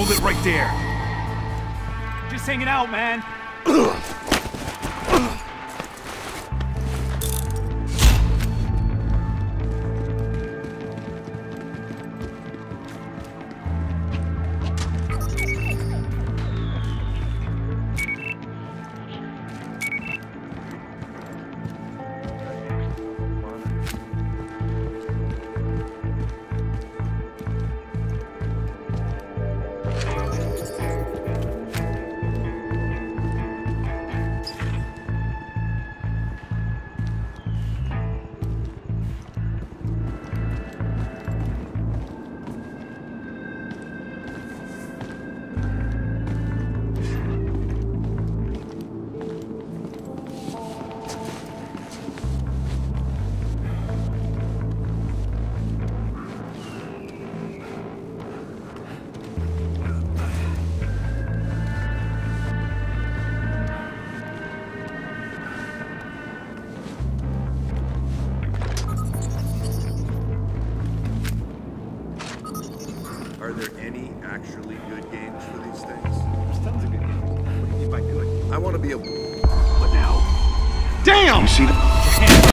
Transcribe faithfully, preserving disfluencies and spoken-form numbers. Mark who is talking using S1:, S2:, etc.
S1: Hold it right there. Just hanging out, man.
S2: Are there any actually good games for these things?
S1: There's tons of good games. What do you mean by good?
S2: I want to be able...
S1: What now?
S3: Damn! You see that?